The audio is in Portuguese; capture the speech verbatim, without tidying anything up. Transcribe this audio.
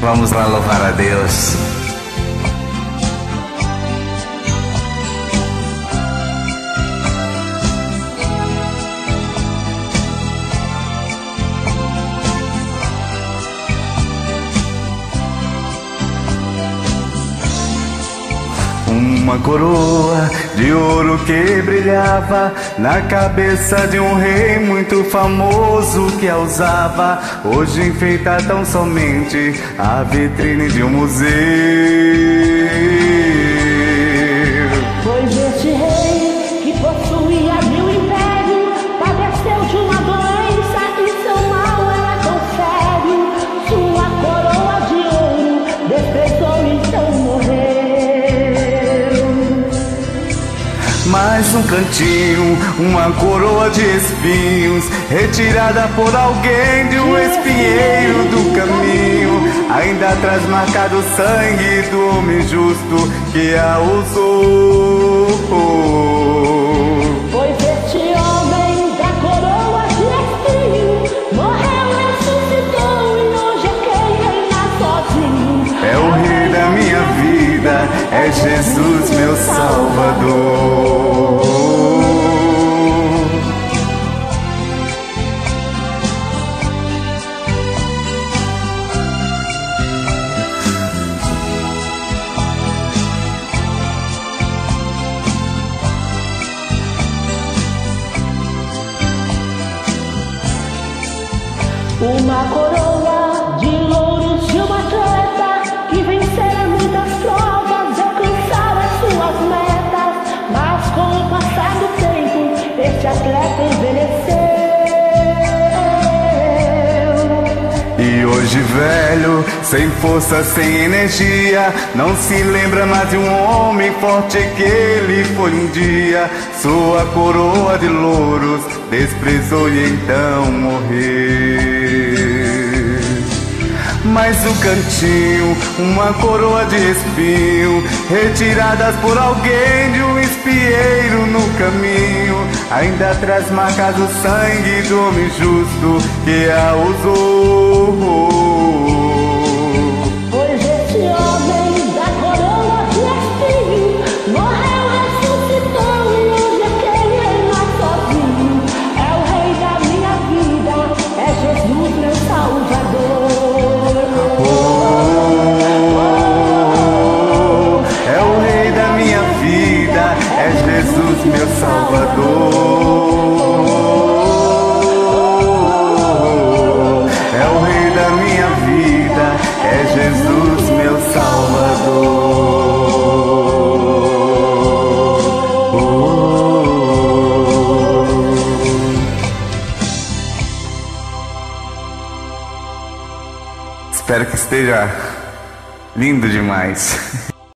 Vamos lá louvar a Deus. Uma coroa de ouro que brilhava na cabeça de um rei muito famoso que a usava. Hoje enfeita tão somente a vitrine de um museu. Pois este rei que possuía mil impérios padeceu de uma doença e seu mal era tão sério. Sua coroa de ouro desprezou e então morreu. Mais um cantinho, uma coroa de espinhos, retirada por alguém de um espinheiro do caminho, ainda traz marcado o sangue do homem justo que a usou. Pois este homem da coroa de espinhos morreu, ressuscitou e hoje é quem reina sozinho. É o rei da minha vida, é Jesus meu Salvador. Uma coroa de louros de uma atleta que vencera muitas provas e alcançara suas metas. Mas com o passar do tempo, este atleta envelheceu. E hoje velho, sem força, sem energia, não se lembra mais de um homem forte que ele foi um dia. Sua coroa de louros desprezou e então morreu. Mais um cantinho, uma coroa de espinho, retiradas por alguém de um espinheiro no caminho, ainda traz marcas o sangue do homem justo que a usou. Pois este homem da coroa de espinho morreu, ressuscitou e hoje é quem reina sozinho. É o rei da minha vida, é Jesus meu Salvador. É o rei da minha vida, é Jesus meu Salvador. É o rei da minha vida, é Jesus meu Salvador. Espero que esteja lindo demais.